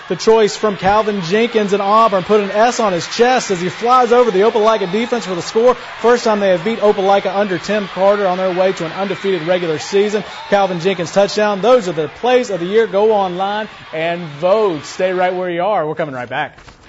The choice from Calvin Jenkins and Auburn put an S on his chest as he flies over the Opelika defense for the score. First time they have beat Opelika under Tim Carter on their way to an undefeated regular season. Calvin Jenkins touchdown. Those are the plays of the year. Go online and vote. Stay right where you are. We're coming right back.